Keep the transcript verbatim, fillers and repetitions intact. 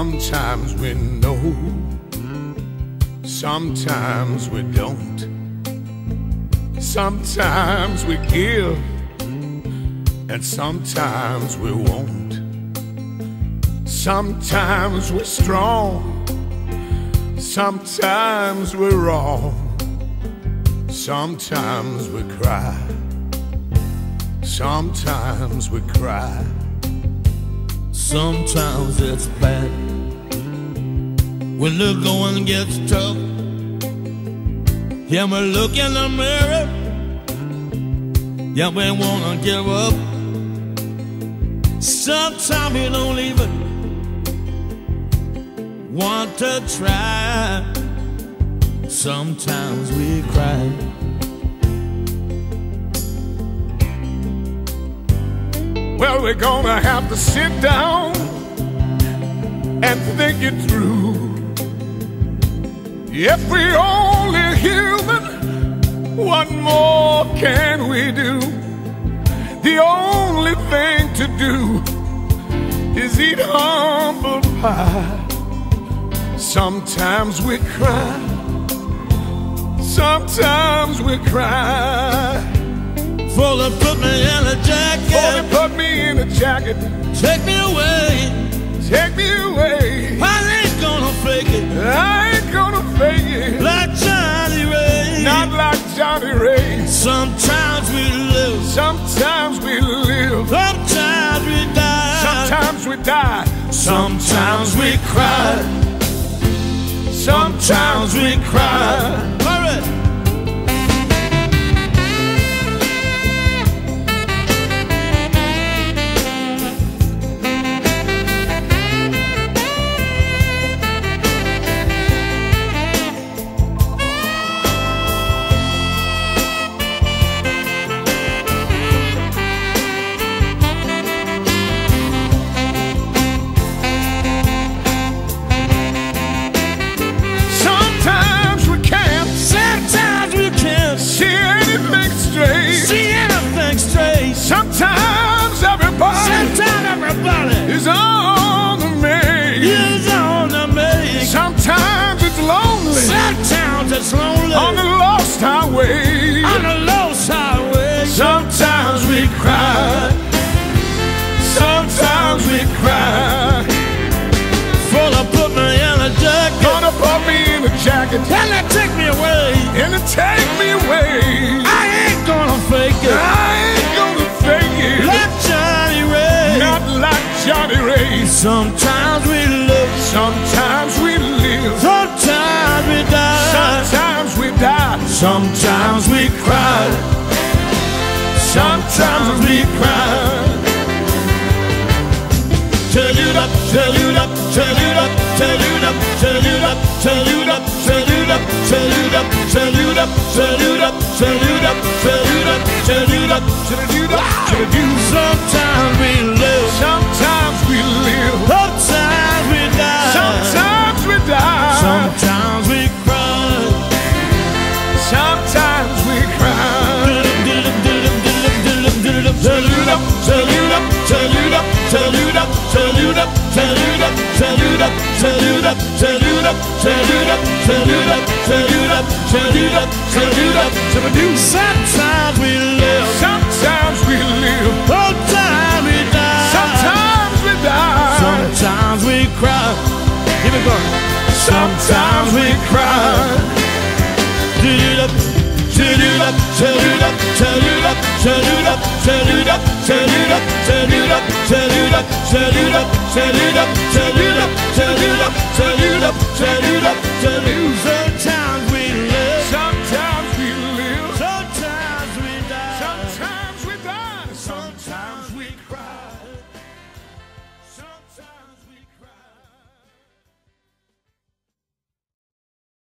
Sometimes we know, sometimes we don't. Sometimes we give, and sometimes we won't. Sometimes we're strong, sometimes we're wrong. Sometimes we cry, sometimes we cry. Sometimes it's bad when the going gets tough. Yeah, we look in the mirror, yeah, we wanna give up. Sometimes we don't even want to try. Sometimes we cry. Well, we're gonna have to sit down and think it through. If we're only human, what more can we do? The only thing to do is eat humble pie. Sometimes we cry, sometimes we cry. For they put me in a jacket, For they put me in a jacket, take me away, take me away. I ain't gonna fake it, I ain't gonna fake it, like Johnny Ray. not like Johnny Ray. Sometimes we live, Sometimes we live, sometimes we die, sometimes we die, sometimes we cry, sometimes we cry. All right. Sometimes everybody, Sometimes everybody is on the make. is on the make. Sometimes it's lonely, Sometimes it's lonely on the lost highway. on the lost highway. Sometimes we cry, sometimes we cry. For they put me in a jacket, Gonna put me in a jacket and they take me away. and they take me away. I ain't gonna fake it, I ain't gonna fake it, like Johnny Ray. not like Johnny Ray. Sometimes we live, Sometimes we live, sometimes we die, sometimes we die, sometimes we cry, sometimes we cry. Tell you up, tell you up, tell you up, tell you up, tell you up, tell you up, tell you up, tell you up, tell you up, tell you up, tell you up, tell you up, tell you up, tell you up, tell you. Sometimes we live, Sometimes we live, sometimes we die, sometimes we die, sometimes we cry, sometimes we cry. tell you up, tell you up, tell you up, tell you up, tell you up, tell you up, tell you up, tell you up, tell you up, tell you up, tell you up, tell you up, tell you up, tell you up, tell you. Sometimes we live, Sometimes we live, sometimes we die, sometimes we die, sometimes we cry. Here we go. sometimes we cry. Tell you up, tell you up, tell you up, tell you up, tell you up, tell you up, tell you up, tell you up, tell you up, tell you up, tell you up, tell you up, tell you up, tell you up, tell you up, tell you up.